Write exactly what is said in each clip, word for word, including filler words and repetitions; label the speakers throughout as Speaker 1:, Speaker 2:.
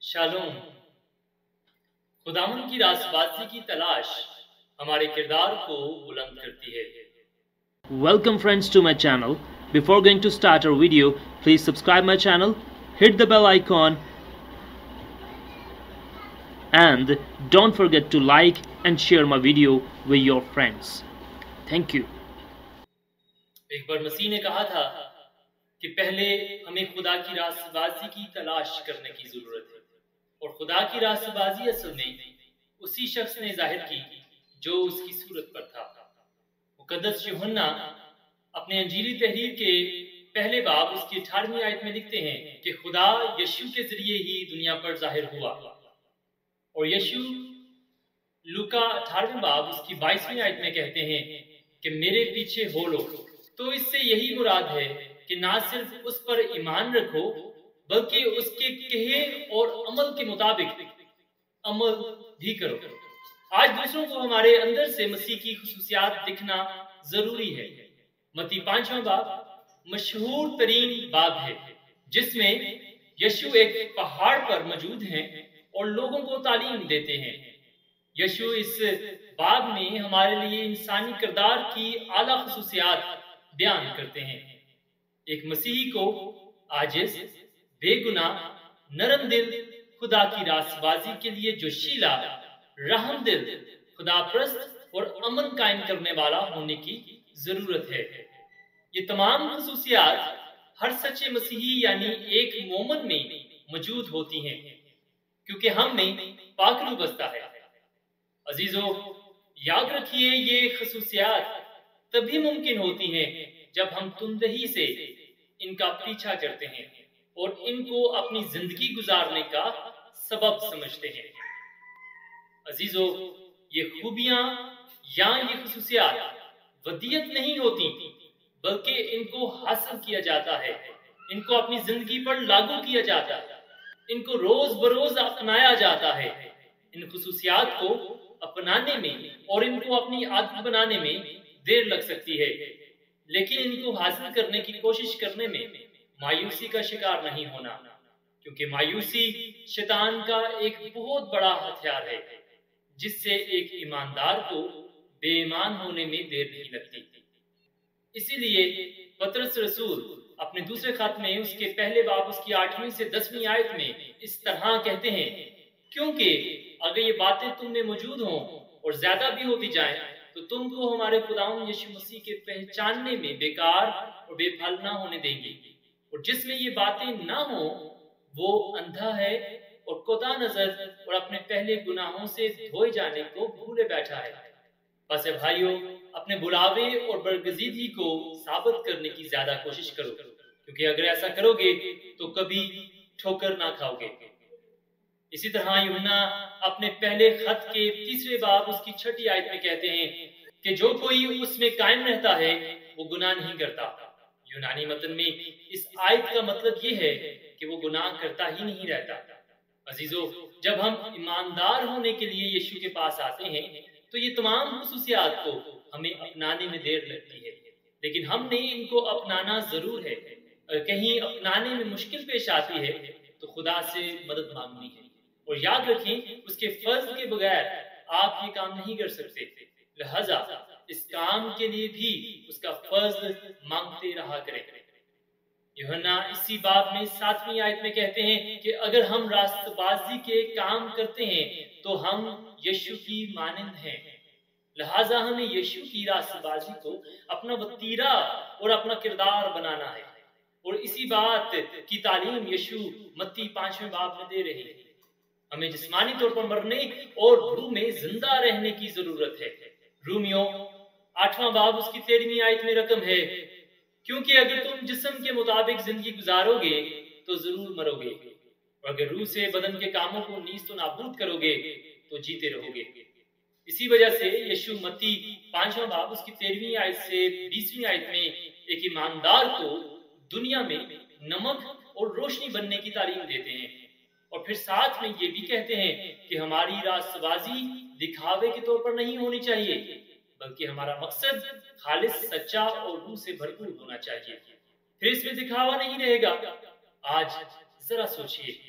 Speaker 1: Shalom. खुदावन की रास्तबाजी की तलाश हमारे किरदार को बुलंद करती है।
Speaker 2: Welcome friends to my channel. Before going to start our video, please subscribe my channel, hit the bell icon and don't forget to like and share my video with your friends. Thank you.
Speaker 1: एक बार मसीह ने कहा था कि पहले हमें खुदा की रास्तबाजी की तलाश करने की जरूरत है, और खुदा की रास्तबाजी असल में उसी शख्स ने जाहिर की जो उसकी सूरत पर था। मुकद्दस यूहन्ना अपने अंजीली तहरीर के पहले बाब उसकी अठारहवीं आयत में लिखते हैं कि खुदा यीशु के जरिए ही दुनिया पर जाहिर हुआ, और यीशु लूका अठारहवीं बाब उसकी बाईसवीं आयत में कहते हैं कि मेरे पीछे हो लो। तो इससे यही मुराद है कि ना सिर्फ उस पर ईमान रखो बल्कि उसके कहे और अमल के मुताबिक अमल भी करो। आज दूसरों को हमारे अंदर से मसीह की खुसूसियात दिखना जरूरी है। मत्ती पांचवां बाब मशहूर तरीन बाब है जिसमें यीशु एक पहाड़ पर मौजूद हैं और लोगों को तालीम देते हैं। यीशु इस बाब में हमारे लिए इंसानी किरदार की आला खुसूसियात बयान करते हैं। एक मसीही को आजिज, बेगुनाह, नरम दिल, खुदा की रास्तबाजी के लिए जोशीला, रहम दिल, खुदाप्रस्त और अमन कायम करने वाला होने की जरूरत है। ये तमाम खुसूसियात हर सच्चे मसीही यानी एक मोमन में मौजूद होती हैं, क्योंकि हम में पाक रूह बसता है। अजीजों, याद रखिए ये खुसूसियात तभी मुमकिन होती हैं जब हम तुंदही से इनका पीछा करते हैं और इनको अपनी जिंदगी गुजारने का सबब समझते हैं। अजीजों, ये खूबियां या ये खुसूसियात वदियत नहीं होती बल्कि इनको हासिल किया जाता है, इनको अपनी जिंदगी पर लागू किया जाता है, इनको रोज बरोज अपनाया जाता है। इन खुसूसियात को अपनाने में और इनको अपनी आदत बनाने में देर लग सकती है, लेकिन इनको हासिल करने की कोशिश करने में मायूसी का शिकार नहीं होना, क्योंकि मायूसी शैतान का एक बहुत बड़ा हथियार है जिससे एक ईमानदार को बेईमान होने में देर नहीं लगती। इसीलिए पतरस रसूल अपने दूसरे खत में उसके पहले बाब उसकी आठवीं से दसवीं आयत में इस तरह कहते हैं, क्योंकि अगर ये बातें तुम में मौजूद हों और ज्यादा भी होती जाएं तो तुमको हमारे खुदावंद यीशु मसीह के पहचानने में बेकार और बेफल ना होने देंगे। और जिसमें ये बातें ना हो वो अंधा है और कोदा नजर और अपने पहले गुनाहों से धोए जाने को भूले बैठा है। बस भाइयों, अपने बुलावे और बरगजीदगी को साबित करने की ज्यादा कोशिश करो, क्योंकि अगर ऐसा करोगे तो कभी ठोकर ना खाओगे। इसी तरह यूहन्ना अपने पहले खत के तीसरे बाब उसकी छठी आयत में कहते हैं कि जो कोई उसमें कायम रहता है वो गुनाह नहीं करता। यूनानी मतन में इस आयत का मतलब ये है कि वो गुनाह करता ही नहीं रहता। अजीजों, जब हम ईमानदार होने के लिए यीशु के पास आते हैं तो ये तमाम खुसूसियात को हमें अपनाने में देर लगती है, लेकिन हमने इनको अपनाना जरूर है। अगर कहीं अपनाने में मुश्किल पेश आती है तो खुदा से मदद मांगनी है, और याद रखें उसके फर्ज के बगैर आप ये काम नहीं कर सकते। लिहाजा इस काम के लिए भी उसका फर्ज मांगते रहा करें। यूहन्ना इसी बाब में सातवीं आयत में कहते हैं कि अगर हम रास्तबाजी के काम करते हैं तो हम यीशु की मानंद हैं। लिहाजा हमें यीशु की रास्तबाजी को अपना वतीरा और अपना किरदार बनाना है, और इसी बात की तालीम यीशु मत्ती पांचवें बाब में दे रहे हैं। हमें जिस्मानी तौर पर मरने और रूह में जिंदा रहने की जरूरत है। रूमियो आठवां बाब उसकी तेरहवीं आयत में रकम है, क्योंकि अगर तुम जिस्म के मुताबिक जिंदगी गुजारोगे तो जरूर मरोगे, और अगर रूह से बदन के कामों को नीस तो नाबूद करोगे तो जीते रहोगे। इसी वजह से यीशु मत्ती पांचवां बाब उसकी तेरहवीं आयत से बीसवीं आयत में एक ईमानदार को दुनिया में नमक और रोशनी बनने की तालीम देते हैं, और फिर साथ में ये भी कहते हैं कि हमारी रास्तबाजी दिखावे के तौर पर नहीं होनी चाहिए, बल्कि हमारा मकसद खालिस, सच्चा और रूह से भरपूर होना चाहिए। फिर इसमें दिखावा नहीं रहेगा। आज जरा सोचिए,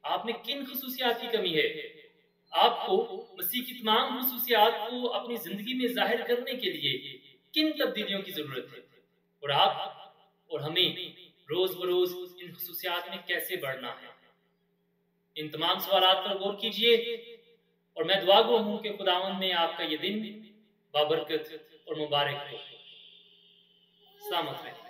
Speaker 1: آپ میں کن خصوصیات کی کمی ہے؟ آپ کو مسیح کی تمام خصوصیات کو اپنی زندگی میں ظاہر کرنے کے لیے کن تبدیلیوں کی ضرورت ہے؟ اور آپ اور ہمیں روز بروز ان خصوصیات میں کیسے بڑھنا ہے؟ ان تمام سوالات پر غور کیجئے، اور میں دعا گو ہوں کہ خداوند میں آپ کا یہ دن بابرکت اور مبارک ہو۔ سلامت رہیں۔